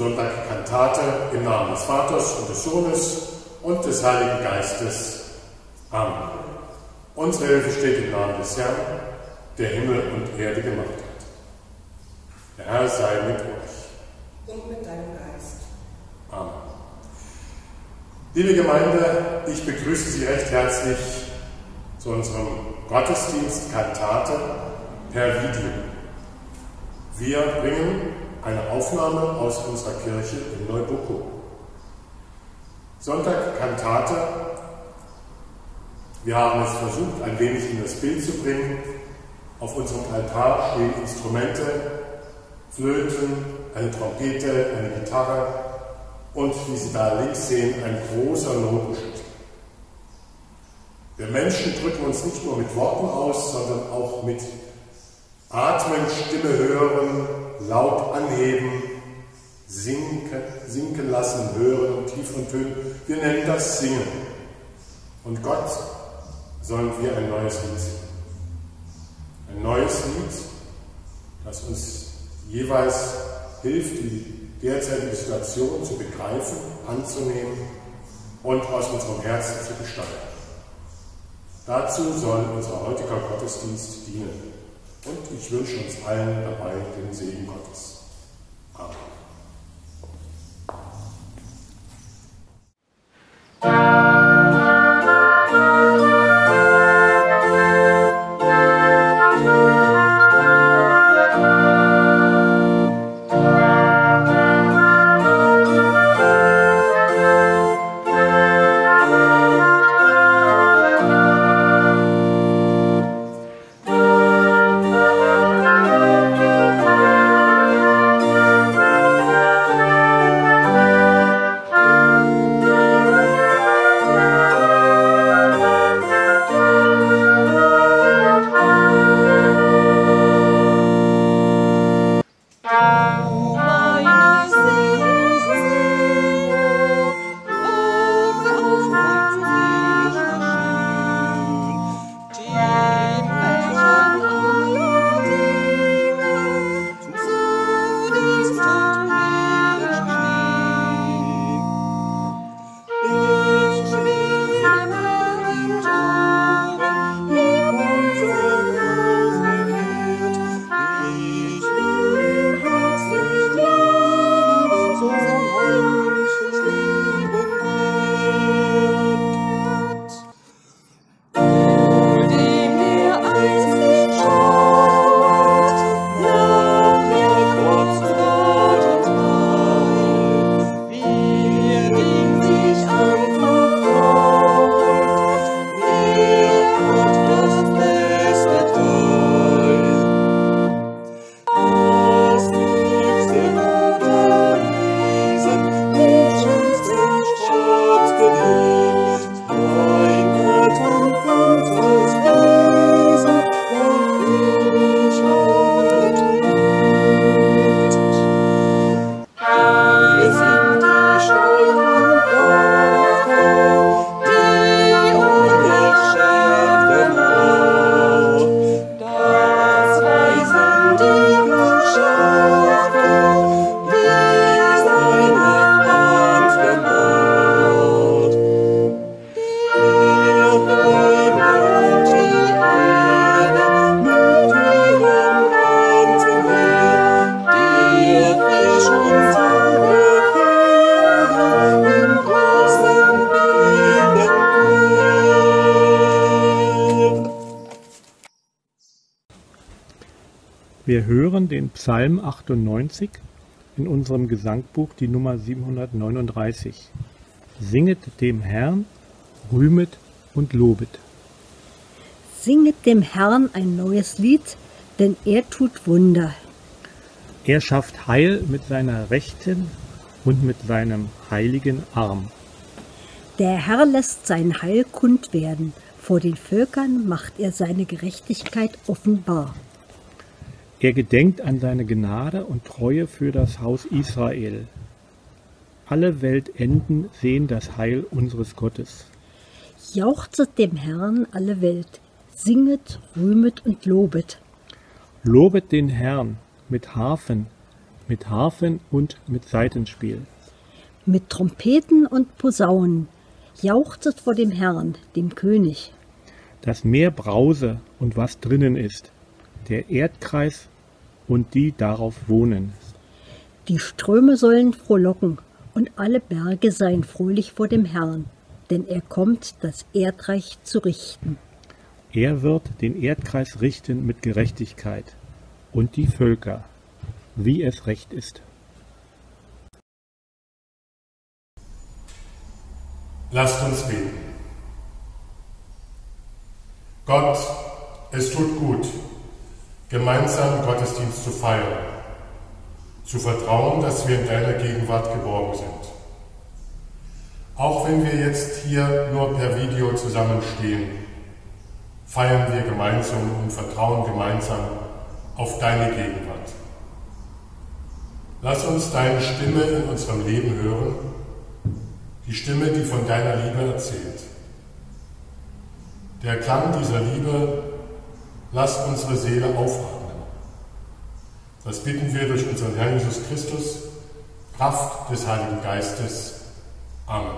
Sonntag Kantate im Namen des Vaters und des Sohnes und des Heiligen Geistes. Amen. Unsere Hilfe steht im Namen des Herrn, der Himmel und Erde gemacht hat. Der Herr sei mit euch. Und mit deinem Geist. Amen. Liebe Gemeinde, ich begrüße Sie recht herzlich zu unserem Gottesdienst Kantate per Video. Wir bringen eine Aufnahme aus unserer Kirche in Neubuckow. Sonntag Kantate. Wir haben es versucht, ein wenig in das Bild zu bringen. Auf unserem Altar stehen Instrumente, Flöten, eine Trompete, eine Gitarre und, wie Sie da links sehen, ein großer Notenschlüssel. Wir Menschen drücken uns nicht nur mit Worten aus, sondern auch mit Atmen, Stimme hören, laut anheben, sinken lassen, hören und tieferen Tönen. Wir nennen das Singen. Und Gott sollen wir ein neues Lied singen. Ein neues Lied, das uns jeweils hilft, die derzeitige Situation zu begreifen, anzunehmen und aus unserem Herzen zu gestalten. Dazu soll unser heutiger Gottesdienst dienen. Und ich wünsche uns allen dabei den Segen Gottes. Amen. Wir hören den Psalm 98 in unserem Gesangbuch, die Nummer 739. Singet dem Herrn, rühmet und lobet. Singet dem Herrn ein neues Lied, denn er tut Wunder. Er schafft Heil mit seiner Rechten und mit seinem heiligen Arm. Der Herr lässt sein Heil kund werden, vor den Völkern macht er seine Gerechtigkeit offenbar. Er gedenkt an seine Gnade und Treue für das Haus Israel. Alle Weltenden sehen das Heil unseres Gottes. Jauchzet dem Herrn alle Welt, singet, rühmet und lobet. Lobet den Herrn mit Harfen, mit Harfen und mit Saitenspiel. Mit Trompeten und Posaunen jauchzet vor dem Herrn, dem König. Das Meer brause und was drinnen ist, der Erdkreis und die darauf wohnen. Die Ströme sollen frohlocken und alle Berge seien fröhlich vor dem Herrn, denn er kommt, das Erdreich zu richten. Er wird den Erdkreis richten mit Gerechtigkeit und die Völker, wie es recht ist. Lasst uns beten. Gott, es tut gut, gemeinsam Gottesdienst zu feiern, zu vertrauen, dass wir in deiner Gegenwart geborgen sind. Auch wenn wir jetzt hier nur per Video zusammenstehen, feiern wir gemeinsam und vertrauen gemeinsam auf deine Gegenwart. Lass uns deine Stimme in unserem Leben hören, die Stimme, die von deiner Liebe erzählt. Der Klang dieser Liebe lasst unsere Seele aufatmen. Das bitten wir durch unseren Herrn Jesus Christus, Kraft des Heiligen Geistes. Amen.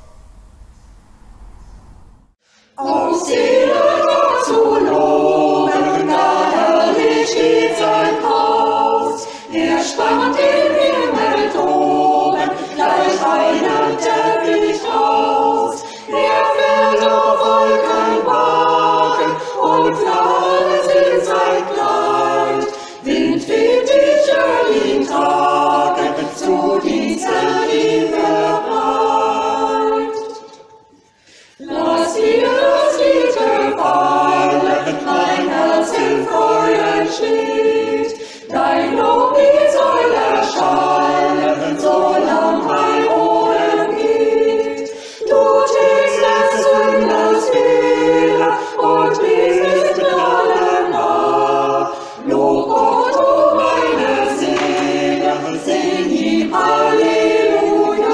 O Seele, Gott zu loben, da herrlich steht sein Haus. Er spannt den Himmel toben, gleich einem Teppich aus. Er fährt auf Wolkenwagen und Flammen sind sein Kleid. Wind weht, ich will ihn tragen, zu dieser Liebe bereit. Lass dir das Lied gefallen, mein Herz im Freuden steht. Dein Loblied soll erschallen, solang mein Ohren geht. Du tilgst des Sünders Fehler und bist mit allem nah. Lob Gott, o meine Seele, sing ihm Halleluja.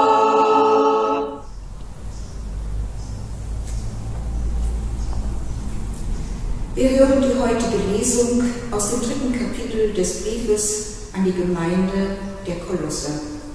Wir hören die heutige Lesung aus dem 3. Kapitel des Briefes an die Gemeinde der Kolosser.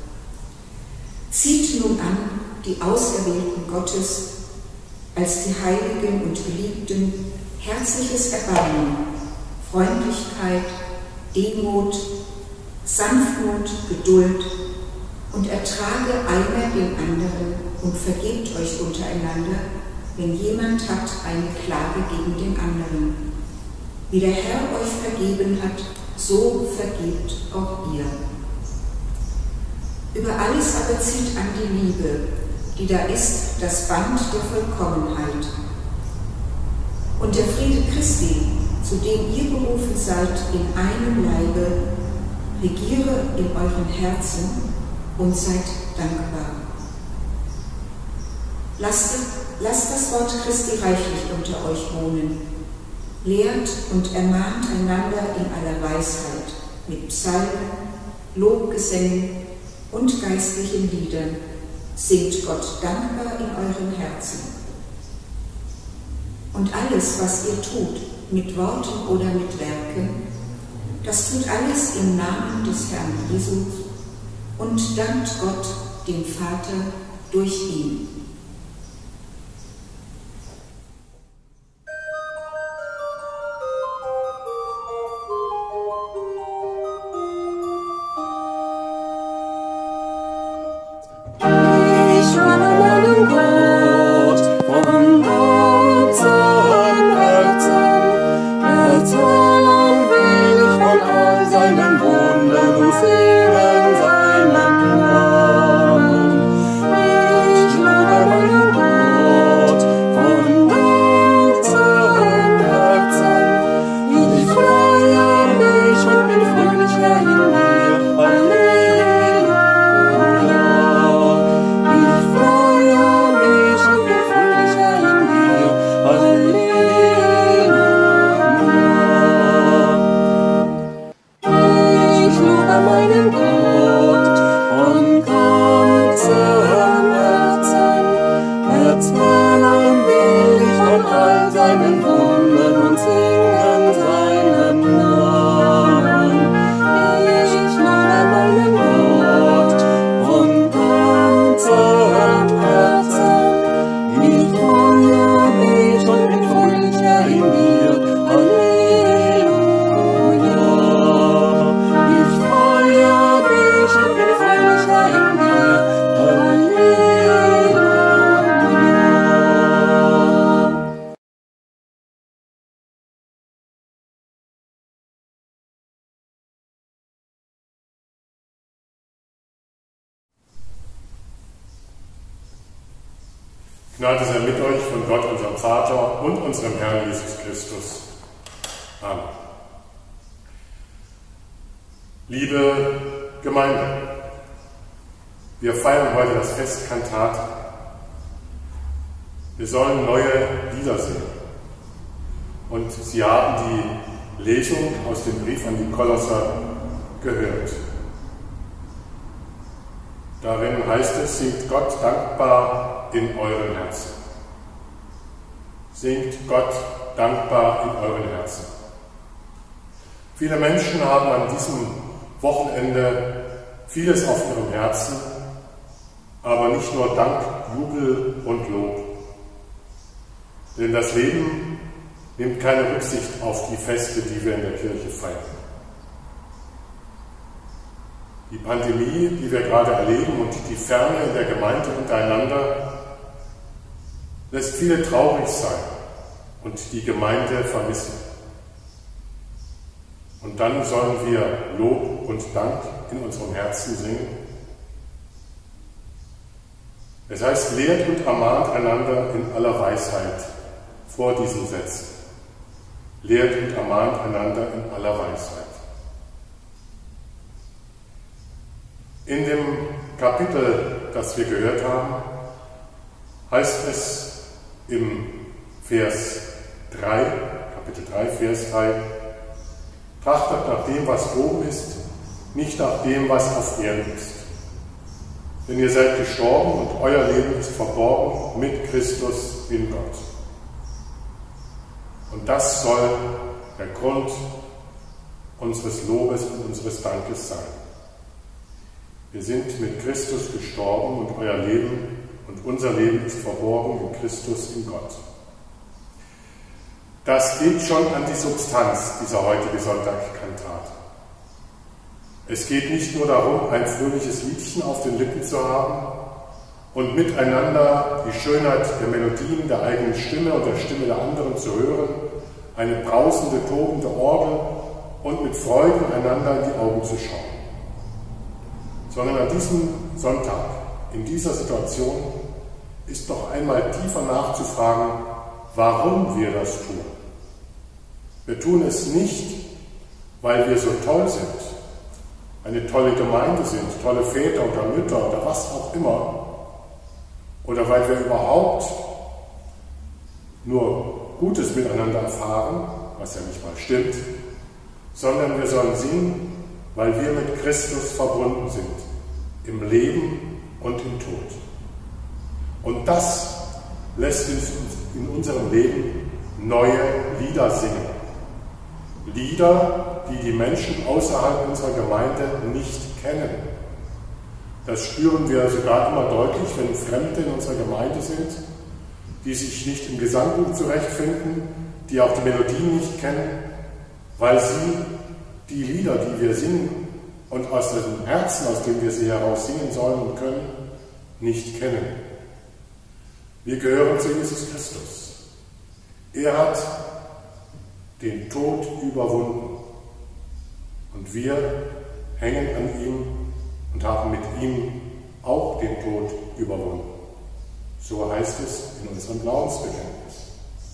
Zieht nun an die Auserwählten Gottes, als die Heiligen und Geliebten, herzliches Erbarmen, Freundlichkeit, Demut, Sanftmut, Geduld und ertrage einer den anderen und vergebt euch untereinander, wenn jemand hat eine Klage gegen den anderen. Wie der Herr euch vergeben hat, so vergebt auch ihr. Über alles aber zieht an die Liebe, die da ist das Band der Vollkommenheit. Und der Friede Christi, zu dem ihr berufen seid in einem Leibe, regiere in euren Herzen und seid dankbar. Lasst das Wort Christi reichlich unter euch wohnen. Lehrt und ermahnt einander in aller Weisheit mit Psalmen, Lobgesängen und geistlichen Liedern. Singt Gott dankbar in euren Herzen. Und alles, was ihr tut, mit Worten oder mit Werken, das tut alles im Namen des Herrn Jesus und dankt Gott, dem Vater, durch ihn. Seelen seinen Namen. Ich lobe Gnade sei mit euch von Gott, unserem Vater und unserem Herrn Jesus Christus. Amen. Liebe Gemeinde, wir feiern heute das Fest Kantate. Wir sollen neue Lieder singen. Und Sie haben die Lesung aus dem Brief an die Kolosser gehört. Darin heißt es, singt Gott dankbar in euren Herzen. Singt Gott dankbar in euren Herzen. Viele Menschen haben an diesem Wochenende vieles auf ihrem Herzen, aber nicht nur Dank, Jubel und Lob. Denn das Leben nimmt keine Rücksicht auf die Feste, die wir in der Kirche feiern. Die Pandemie, die wir gerade erleben und die Ferne in der Gemeinde untereinander, lässt viele traurig sein und die Gemeinde vermissen. Und dann sollen wir Lob und Dank in unserem Herzen singen. Es heißt, lehrt und ermahnt einander in aller Weisheit vor diesen Sätzen. Lehrt und ermahnt einander in aller Weisheit. In dem Kapitel, das wir gehört haben, heißt es im Vers 3, Kapitel 3, Vers 3, trachtet nach dem, was oben ist, nicht nach dem, was auf Erden ist. Denn ihr seid gestorben und euer Leben ist verborgen mit Christus in Gott. Und das soll der Grund unseres Lobes und unseres Dankes sein. Wir sind mit Christus gestorben und euer Leben und unser Leben ist verborgen in Christus in Gott. Das geht schon an die Substanz dieser heutigen Sonntagkantate. Es geht nicht nur darum, ein fröhliches Liedchen auf den Lippen zu haben und miteinander die Schönheit der Melodien der eigenen Stimme und der Stimme der anderen zu hören, eine brausende, tobende Orgel und mit Freuden einander in die Augen zu schauen. Sondern an diesem Sonntag, in dieser Situation, ist noch einmal tiefer nachzufragen, warum wir das tun. Wir tun es nicht, weil wir so toll sind, eine tolle Gemeinde sind, tolle Väter oder Mütter oder was auch immer, oder weil wir überhaupt nur Gutes miteinander erfahren, was ja nicht mal stimmt, sondern wir sollen singen, weil wir mit Christus verbunden sind, im Leben und im Tod. Und das lässt uns in unserem Leben neue Lieder singen. Lieder, die die Menschen außerhalb unserer Gemeinde nicht kennen. Das spüren wir sogar immer deutlich, wenn Fremde in unserer Gemeinde sind, die sich nicht im Gesangbuch zurechtfinden, die auch die Melodien nicht kennen, weil sie die Lieder, die wir singen und aus dem Herzen, aus dem wir sie heraus singen sollen und können, nicht kennen. Wir gehören zu Jesus Christus. Er hat den Tod überwunden und wir hängen an ihm und haben mit ihm auch den Tod überwunden. So heißt es in unserem Glaubensbekenntnis.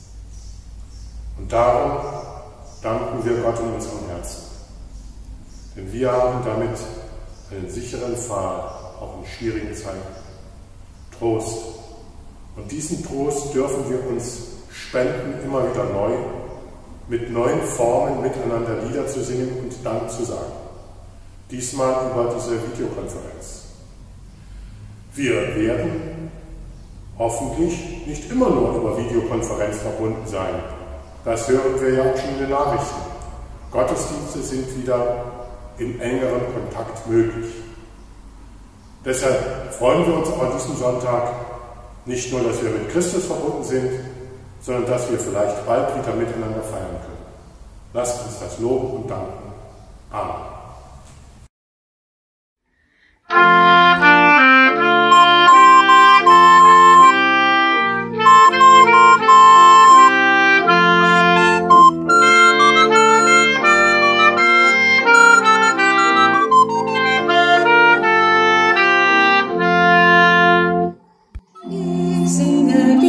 Und darum danken wir Gott in unserem Herzen. Denn wir haben damit einen sicheren Pfahl, auch in schwierigen Zeiten. Trost. Und diesen Trost dürfen wir uns spenden, immer wieder neu, mit neuen Formen miteinander Lieder zu singen und Dank zu sagen. Diesmal über diese Videokonferenz. Wir werden hoffentlich nicht immer nur über Videokonferenz verbunden sein. Das hören wir ja auch schon in den Nachrichten. Gottesdienste sind wieder im engeren Kontakt möglich. Deshalb freuen wir uns auch an diesem Sonntag nicht nur, dass wir mit Christus verbunden sind, sondern dass wir vielleicht bald wieder miteinander feiern können. Lasst uns das loben und danken. Amen. Ich singe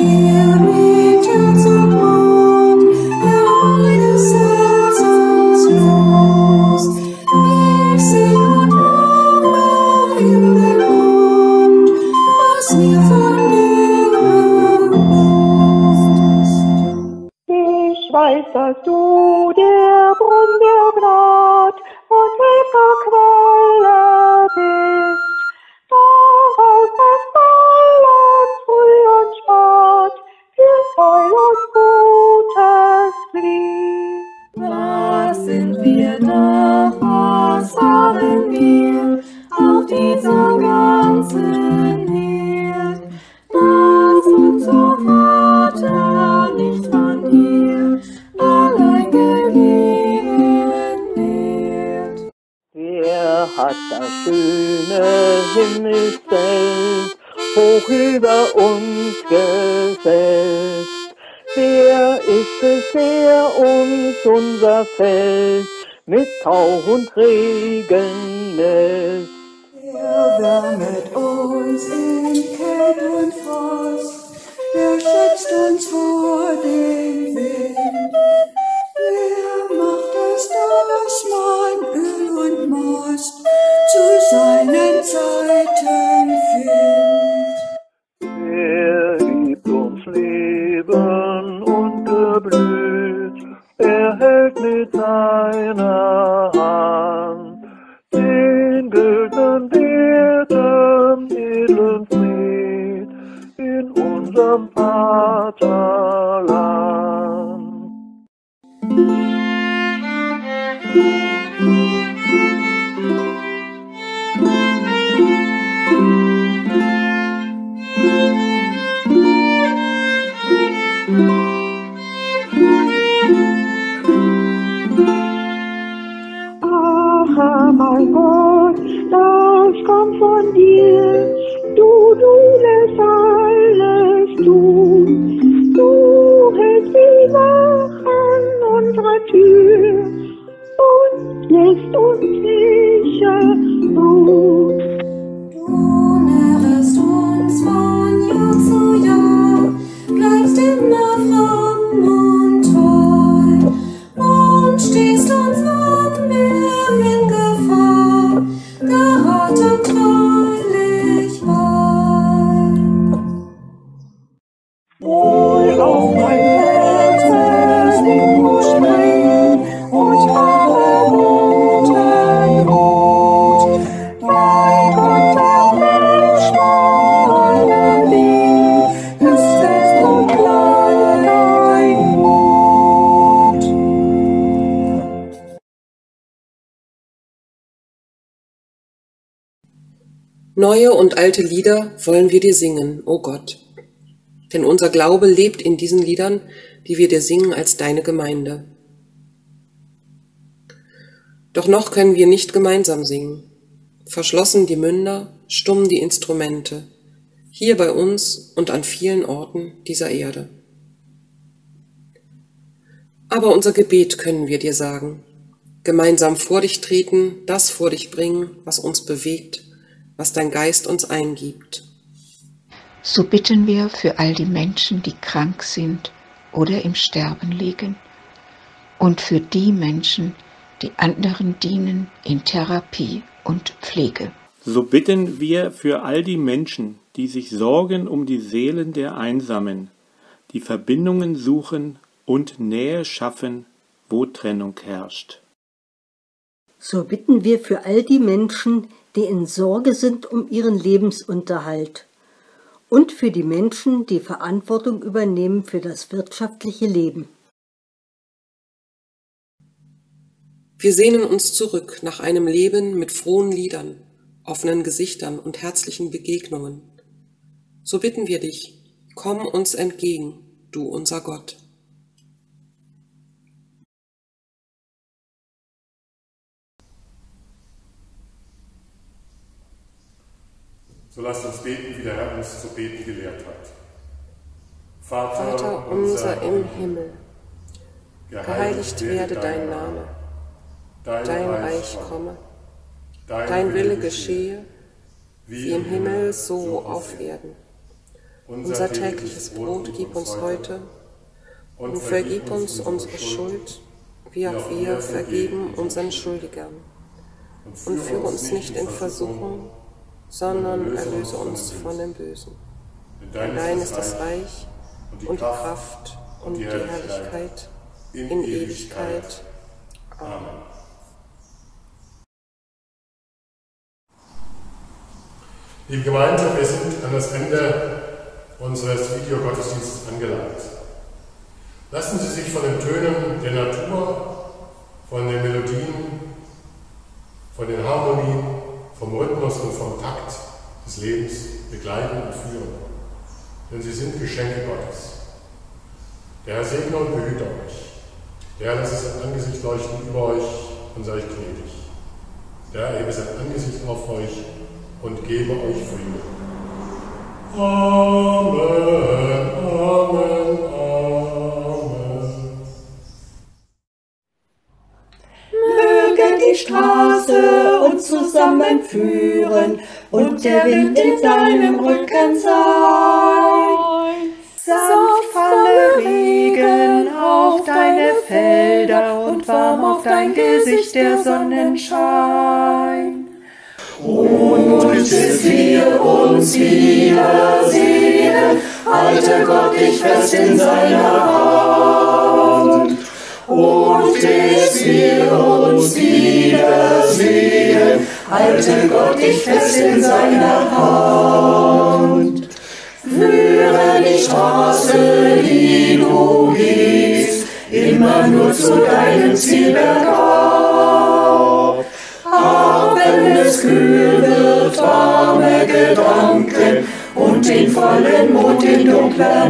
weiß, dass du der Grund der Gnad und ewiger Quelle bist. Daraus ist alles früh und spät, für Heil und Gutes Lied. Was sind wir doch, was waren wir auf dieser ganzen Welt, dass uns, o Vater, nicht von dir allein gegeben wird. Wer hat das schöne Himmelsfeld hoch über uns gesetzt? Wer ist es, der uns unser Feld mit Tau und Regen lässt? Er wärmet uns in Kälte und Frost, er schützt uns vor dem Wind. Wer macht es, dass man Öl und Most zu seinen Zeiten findet? Er gibt uns Leben und Geblüt, er hält mit seiner Hand den Güldenen Wert, edlen Fried in unserem Vaterland. Ach, mein Gott, das kommt von dir. Du lässt alles tun. Du hältst die Wachen unserer Tür und lässt uns sicher ruhen. Du nährst uns von Jahr zu Jahr, bleibst immer fromm und treu und stehst uns, wann wir in Gefahr geraten, treulich bei. Wohl auf mein Herz, Mut springen und habe guten Mut. Bei Gott der Mensch vor allem lieb, ist fest und klar dein Mut. Neue und alte Lieder wollen wir dir singen, o Gott. Denn unser Glaube lebt in diesen Liedern, die wir dir singen als deine Gemeinde. Doch noch können wir nicht gemeinsam singen. Verschlossen die Münder, stumm die Instrumente, hier bei uns und an vielen Orten dieser Erde. Aber unser Gebet können wir dir sagen, gemeinsam vor dich treten, das vor dich bringen, was uns bewegt, was dein Geist uns eingibt. So bitten wir für all die Menschen, die krank sind oder im Sterben liegen, und für die Menschen, die anderen dienen in Therapie und Pflege. So bitten wir für all die Menschen, die sich sorgen um die Seelen der Einsamen, die Verbindungen suchen und Nähe schaffen, wo Trennung herrscht. So bitten wir für all die Menschen, die in Sorge sind um ihren Lebensunterhalt, und für die Menschen, die Verantwortung übernehmen für das wirtschaftliche Leben. Wir sehnen uns zurück nach einem Leben mit frohen Liedern, offenen Gesichtern und herzlichen Begegnungen. So bitten wir dich, komm uns entgegen, du unser Gott. So lasst uns beten, wie der Herr uns zu beten gelehrt hat. Vater unser im Himmel, geheiligt werde dein Name, dein Reich komme, dein Wille geschehe, wie im Himmel so auf Erden. Unser tägliches Brot gib uns heute und vergib uns unsere Schuld, wie auch wir vergeben unseren Schuldigern. Und führe uns nicht in Versuchung, sondern erlöse uns von dem Bösen. Denn dein ist das Reich und die Kraft und die Herrlichkeit in Ewigkeit. Amen. Liebe Gemeinde, wir sind an das Ende unseres Videogottesdienstes angelangt. Lassen Sie sich von den Tönen der Natur, von den Melodien, von den Harmonien, vom Rhythmus und vom Takt des Lebens begleiten und führen. Denn sie sind Geschenke Gottes. Der Herr segne und behüte euch. Der Herr lasse sein Angesicht leuchten über euch und sei euch gnädig. Der Herr erhebe sein Angesicht auf euch und gebe euch Frieden. Amen, Amen, Amen. Möge die Straße uns zusammenführen und der Wind in deinem Rücken sein. Sanft falle Regen auf deine Felder und warm auf dein Gesicht der Sonnenschein. Und bis wir uns wiedersehen, halte Gott dich fest in seiner Hand. Und bis wir uns wiedersehen, halte Gott dich fest in seiner Hand. Führe die Straße, die du gehst, immer nur zu deinem Ziel bergauf. Auch wenn es kühl wird, warme Gedanken und den vollen Mond in dunkler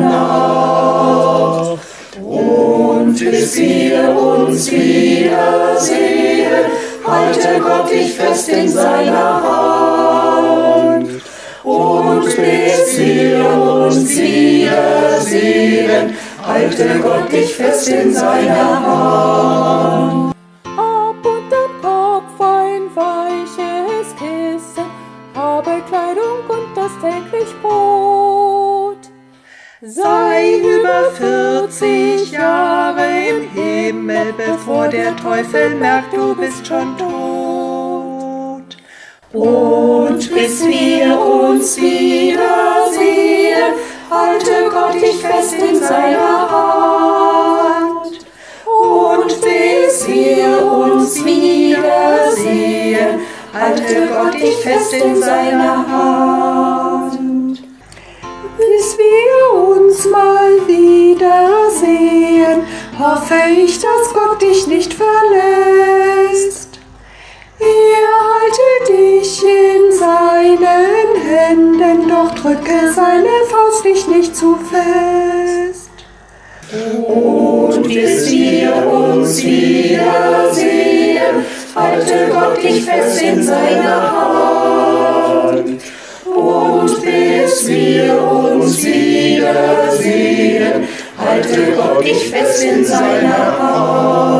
Nacht. Und bis wir uns wiedersehen, halte Gott dich fest in seiner Hand. Und bis wir uns wiedersehen, halte Gott dich fest in seiner Hand. Ab unterm Kopf ein weiches Kissen, habe Kleidung und das täglich Brot. Sei über 40 Jahre im Himmel, bevor der Teufel merkt, du bist schon tot. Und bis wir uns wiedersehen, halte Gott dich fest in seiner Hand. Und bis wir uns wiedersehen, halte Gott dich fest in seiner Hand. Bis wir uns mal wiedersehen, hoffe ich, dass Gott dich nicht verlässt. Er halte dich in seinen Händen, doch drücke seine Faust dich nicht zu fest. Und bis wir uns wiedersehen, halte Gott dich fest in seiner Hand. Und bis wir uns wiedersehen, halte Gott dich fest in seiner Hand.